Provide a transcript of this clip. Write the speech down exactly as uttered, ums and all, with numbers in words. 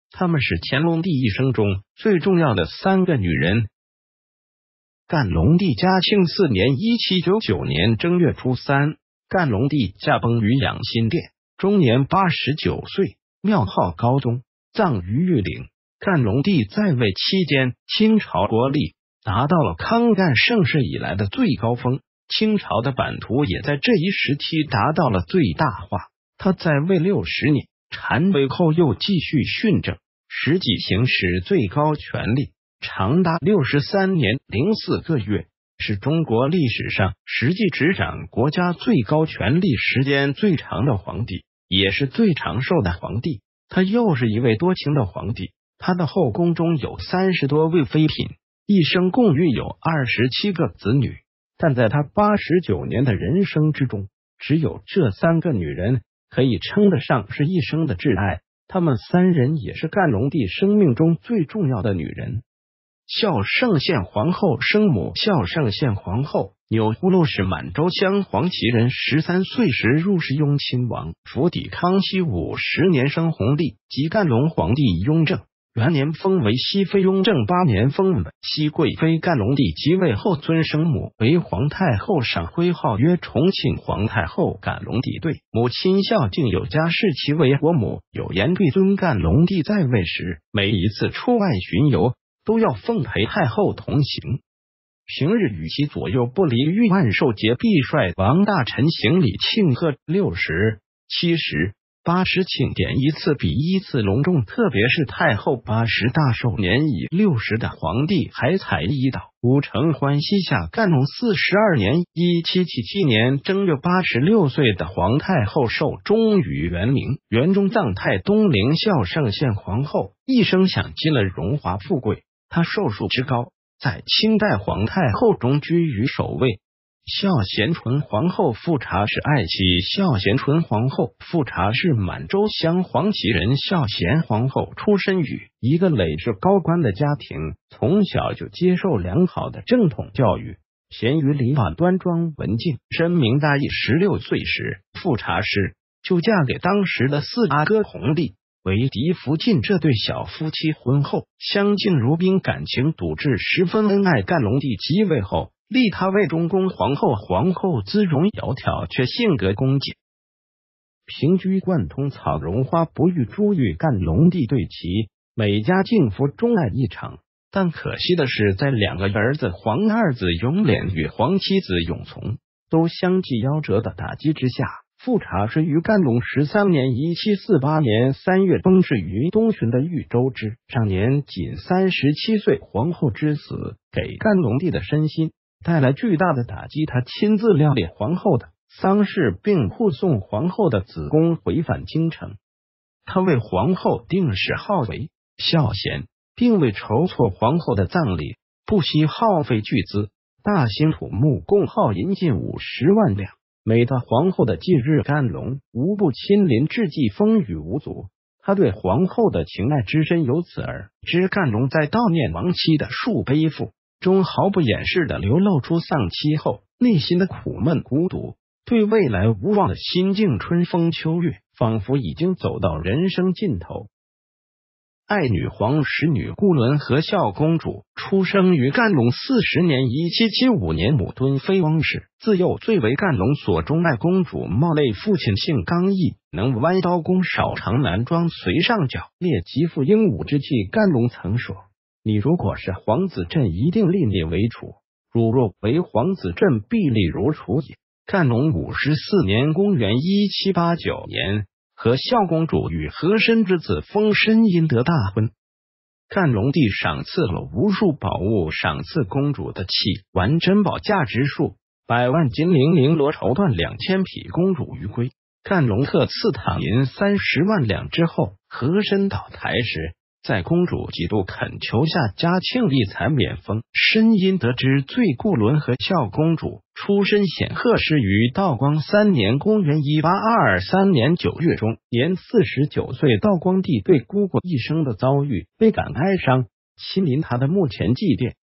她们是乾隆帝一生中最重要的三个女人。干隆帝嘉庆四年（一七九九年）正月初三，干隆帝驾崩于养心殿，终年八十九岁，庙号高宗，葬于玉陵。干隆帝在位期间，清朝国力达到了康干盛世以来的最高峰，清朝的版图也在这一时期达到了最大化。他在位六十年，禅位后又继续训政，实际行使最高权力，长达六十三年零四个月，是中国历史上实际执掌国家最高权力时间最长的皇帝，也是最长寿的皇帝。他又是一位多情的皇帝，他的后宫中有三十多位妃嫔，一生共育有二十七个子女，但在他八十九年的人生之中，只有这三个女人可以称得上是一生的挚爱。她们三人也是干隆帝生命中最重要的女人。孝圣宪皇后生母孝圣宪皇后，钮祜禄氏满洲镶黄旗人，十三岁时入侍雍亲王，府邸康熙五十年生弘历，即干隆皇帝雍正元年封为熹妃，雍正八年封为熹贵妃。干隆帝即位后，尊生母为皇太后，赏徽号曰重庆皇太后。干隆帝对母亲孝敬有加，视其为国母。有言对尊干隆帝在位时，每一次出外巡游，都要奉陪太后同行。平日与其左右不离，御万寿节必率王大臣行礼庆贺。六十、七十、八十庆典一次比一次隆重，特别是太后八十大寿年已六十的皇帝还才一到，无承欢膝下。干隆四十二年（一七七七年）正月，八十六岁的皇太后寿终于元明，元中葬太东陵孝圣宪皇后，一生享尽了荣华富贵。她寿数之高，在清代皇太后中居于首位。孝贤纯皇后富察氏爱妻孝贤纯皇后富察氏满洲镶黄旗人，孝贤皇后出身于一个累世高官的家庭，从小就接受良好的正统教育，贤于礼法，端庄文静，深明大义。十六岁时，富察氏就嫁给当时的四阿哥弘历为嫡福晋。这对小夫妻婚后相敬如宾，感情笃挚，十分恩爱。干隆帝即位后，立她为中宫皇后。皇后姿容窈窕，却性格恭谨，平居贯通，草绒花不遇珠玉。干隆帝对其美家敬服，钟爱异常。但可惜的是，在两个儿子皇二子永琏与皇妻子永从都相继夭折的打击之下，富察氏于干隆十三年（一七四八年）三月崩逝于东巡的豫州之，上年仅三十七岁。皇后之死给干隆帝的身心带来巨大的打击，他亲自料理皇后的丧事，并护送皇后的子宫回返京城。他为皇后定谥号为孝贤，并为筹措皇后的葬礼不惜耗费巨资，大兴土木，共耗银近五十万两。每到皇后的忌日，干隆无不亲临致祭，风雨无阻。他对皇后的情爱之深由此而知。干隆在悼念亡妻的数碑赋中毫不掩饰地流露出丧妻后内心的苦闷孤独，对未来无望的心境。春风秋月，仿佛已经走到人生尽头。爱女皇十女顾伦和孝公主出生于干隆四十年（一七七五年），母敦妃汪氏，自幼最为干隆所钟爱。公主冒昧，父亲性刚毅，能弯刀弓，少长男装，随上角，列极富英武之气。干隆曾说：“你如果是皇子，朕一定立你为储；汝若为皇子，朕必立如储也。”干隆五十四年（公元一七八九年），和孝公主与和珅之子丰绅因得大婚。干隆帝赏赐了无数宝物，赏赐公主的器玩珍宝价值数百万金绫绫罗绸缎两千匹，公主于归。干隆特赐躺银三十万两之后，和珅倒台时，在公主几度恳求下，嘉庆帝才免封。申因得知罪，顾伦和孝公主出身显赫，是于道光三年（公元一八二三年）九月中，年四十九岁。道光帝对姑姑一生的遭遇倍感哀伤，亲临他的墓前祭奠。